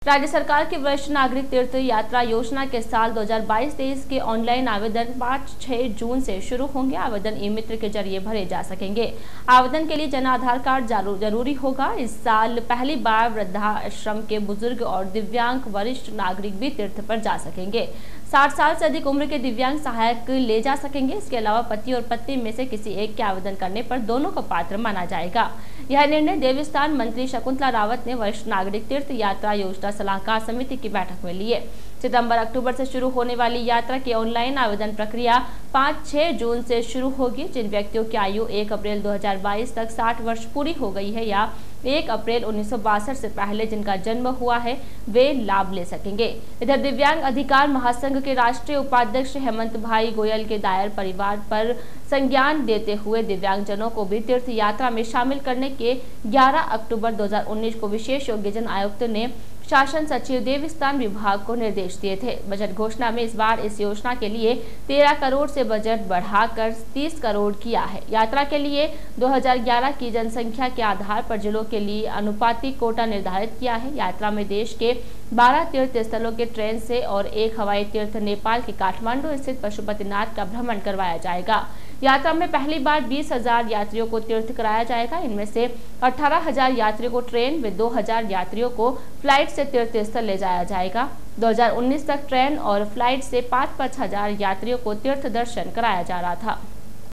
राज्य सरकार की वरिष्ठ नागरिक तीर्थ यात्रा योजना के साल 2022-23 के ऑनलाइन आवेदन 5-6 जून से शुरू होंगे। आवेदन ई मित्र के जरिए भरे जा सकेंगे। आवेदन के लिए जन आधार कार्ड जरूरी होगा। इस साल पहली बार वृद्धाश्रम के बुजुर्ग और दिव्यांग वरिष्ठ नागरिक भी तीर्थ पर जा सकेंगे। 60 साल से अधिक उम्र के दिव्यांग सहायक ले जा सकेंगे। इसके अलावा पति और पत्नी में से किसी एक के आवेदन करने पर दोनों को पात्र माना जाएगा। यह निर्णय देवस्थान मंत्री शकुंतला रावत ने वरिष्ठ नागरिक तीर्थ यात्रा योजना सलाहकार समिति की बैठक में लिए। सितंबर-अक्टूबर से शुरू होने वाली यात्रा की ऑनलाइन आवेदन प्रक्रिया 5-6 जून से शुरू होगी। जिन व्यक्तियों की आयु 1 अप्रैल 2022 तक 60 वर्ष पूरी हो गई है या 1 अप्रैल 1962 से पहले जिनका जन्म हुआ है, वे लाभ ले सकेंगे। इधर दिव्यांग अधिकार महासंघ के राष्ट्रीय उपाध्यक्ष हेमंत भाई गोयल के दायर परिवार पर संज्ञान देते हुए दिव्यांगजनों को भी तीर्थ यात्रा में शामिल करने के 11 अक्टूबर 2019 को विशेष योग्यजन आयुक्त ने शासन सचिव देवस्थान विभाग को निर्देश दिए थे। बजट घोषणा में इस बार इस योजना के लिए 13 करोड़ से बजट बढ़ाकर 30 करोड़ किया है। यात्रा के लिए 2011 की जनसंख्या के आधार पर जिलों के लिए अनुपातिक कोटा निर्धारित किया है। यात्रा में देश के 12 तीर्थ स्थलों के ट्रेन से और एक हवाई तीर्थ नेपाल के काठमांडू स्थित पशुपतिनाथ का भ्रमण करवाया जाएगा। यात्रा में पहली बार 20,000 यात्रियों को तीर्थ कराया जाएगा। इनमें से 18,000 यात्रियों को ट्रेन व 2,000 यात्रियों को फ्लाइट से तीर्थ स्थल ले जाया जाएगा। 2019 तक ट्रेन और फ्लाइट से 5-5 हजार यात्रियों को तीर्थ दर्शन कराया जा रहा था।